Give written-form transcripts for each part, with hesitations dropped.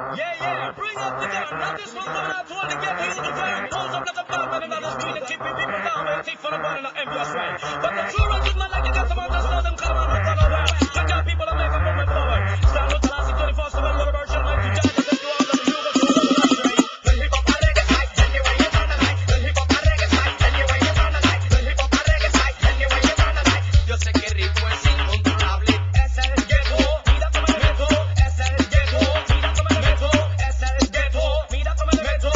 Yeah, yeah, bring up the gun. Now this one going out to all the ghetto youth to find. Pose up like a Batman in the street and keeping people down with a thief for the one and an envious right. But the true righteous man like to get them out, just know them come on and follow well. Check out people and make a movement forward. Stand with the last 24/7 with a version like you judge. Let's do all of the you go to the luxury. The hip hop reggae side, anyway you run the night. The hip hop reggae side, anyway you run the night. The hip hop reggae side, anyway you run the night. Yo sé que ritmo es incontrolable. Ese es ghetto, mira como el ghetto. Ese es ghetto, mira como el ghetto. Ese es ghetto, mira como el ghetto.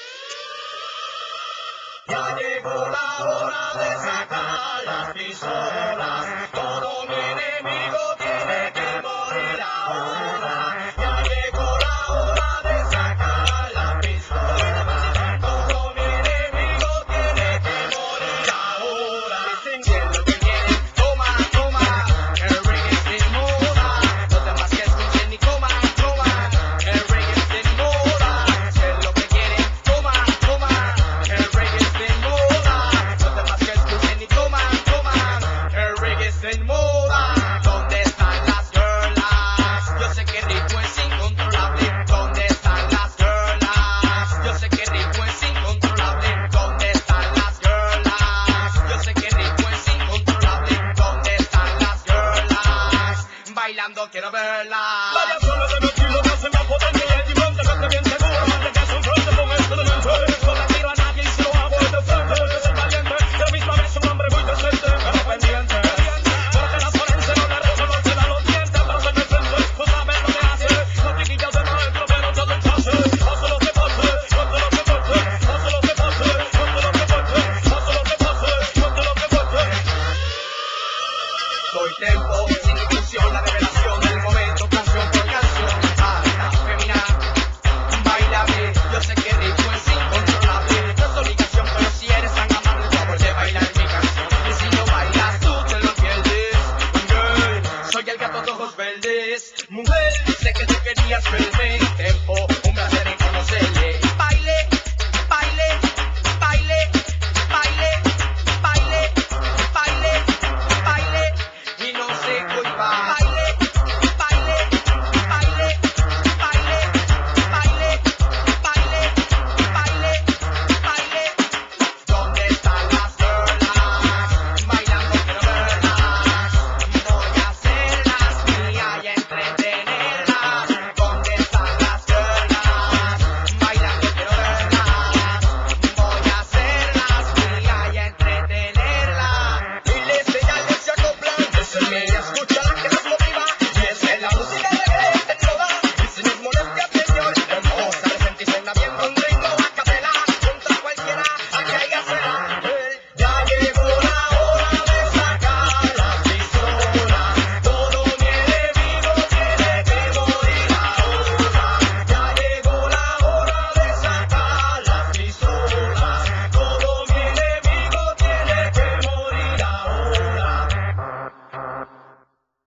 Ya llegó la hora de sacar las pistolas. Todo mi enemigo tiene que morir ahora. Ya llegó la hora de sacar la pistola. Todo mi enemigo tiene que morir ahora. Si es lo que quieren, toma, toma. El reggae es de moda. Los demás que escuchen ni coman, coman. El reggae es de moda. Si es lo que quieren, toma, toma. El reggae es de moda. Los demás que escuchen ni coman, coman. El reggae es de moda. ¿Dónde están las girlas? Yo sé que el ritmo es incontrolable. ¿Dónde están las girlas? Yo sé que el ritmo es incontrolable. ¿Dónde están las girlas? Yo sé que el ritmo es incontrolable. ¿Dónde están las girlas? Bailando quiero verlas. Vaya solo de los kilos, no se me potente y el timón te mete bien seguro. Mante que es un frente con esto de mente. No le tiro a nadie y se lo hago de frente. Yo soy valiente y a la misma vez un hombre muy decente. Pero pendiente. Porque la forense no le rezo, no te da los dientes. Pero se me frente, tú sabes lo que hace. Los chiquillos de maestro, pero todo el pase. Paso lo que pase, no te lo que pase. Paso lo que pase, no te lo que pase. Paso lo que pase, no te lo que pase. Soy tempo.